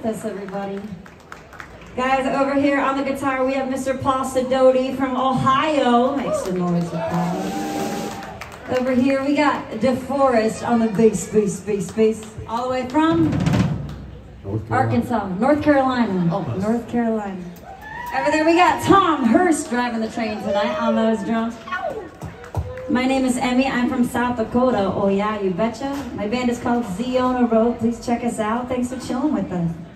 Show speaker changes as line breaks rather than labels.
with us, everybody. Guys, over here on the guitar, we have Mr. Paul Sidoti from Ohio. Make some noise for Paul. Over here, we got DeForest on the bass. All the way from Arkansas, North Carolina.
Almost.
North Carolina. Over there, we got Tom Hurst driving the train tonight on those drums. My name is Emmy. I'm from South Dakota. Oh yeah, you betcha. My band is called Z on a Road. Please check us out. Thanks for chilling with us.